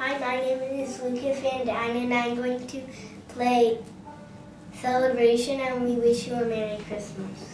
Hi, my name is Lucas Van Dyne, and I'm going to play Celebration, and we wish you a Merry Christmas.